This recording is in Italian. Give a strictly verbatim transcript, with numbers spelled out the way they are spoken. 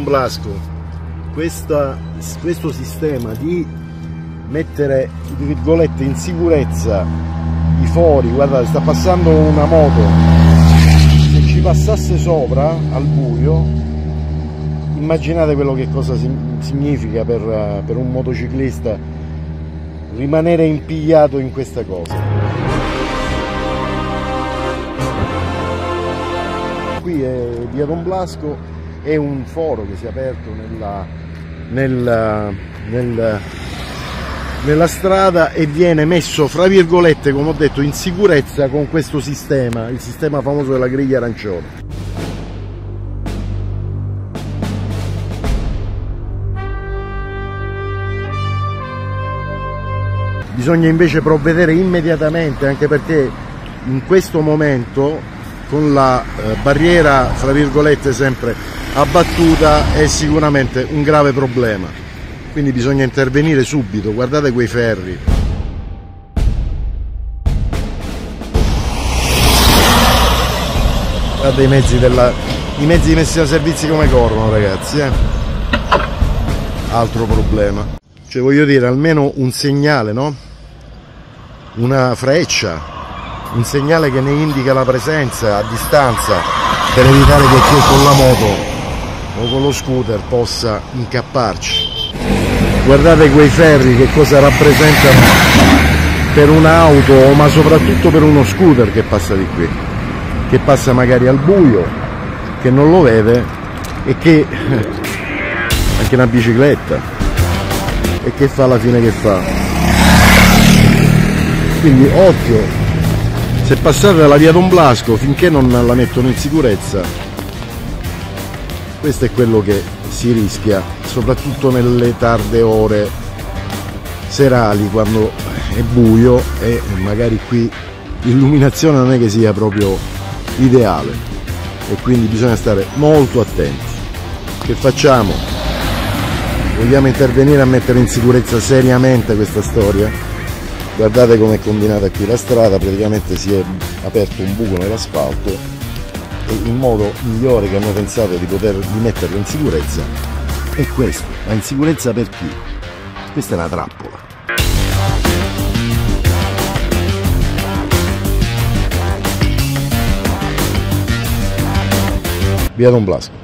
Blasco, questa, questo sistema di mettere, tra virgolette, in sicurezza i fori, guardate, sta passando una moto, se ci passasse sopra al buio, immaginate quello che cosa significa per, per un motociclista rimanere impigliato in questa cosa. Qui è via Don Blasco, è un foro che si è aperto nella, nella, nella, nella strada e viene messo, fra virgolette, come ho detto, in sicurezza con questo sistema, il sistema famoso della griglia arancione. Bisogna invece provvedere immediatamente, anche perché in questo momento con la eh, barriera, fra virgolette, sempre abbattuta, è sicuramente un grave problema, quindi bisogna intervenire subito. Guardate quei ferri, guardate i mezzi, della, i mezzi messi a servizi come corrono, ragazzi, eh? Altro problema, cioè voglio dire, almeno un segnale, no? Una freccia, un segnale che ne indica la presenza a distanza, per evitare che chi è con la moto o con lo scooter possa incapparci. Guardate quei ferri che cosa rappresentano per un'auto, ma soprattutto per uno scooter che passa di qui, che passa magari al buio, che non lo vede, e che anche una bicicletta, e che fa alla fine che fa. Quindi occhio, se passate dalla via Don Blasco finché non la mettono in sicurezza, questo è quello che si rischia, soprattutto nelle tarde ore serali, quando è buio e magari qui l'illuminazione non è che sia proprio ideale, e quindi bisogna stare molto attenti. Che facciamo? Vogliamo intervenire a mettere in sicurezza seriamente questa storia? Guardate come è combinata qui la strada, praticamente si è aperto un buco nell'asfalto e il modo migliore che hanno pensato di poter di metterlo in sicurezza è questo. Ma in sicurezza per chi? Questa è una trappola. Via Don Blasco.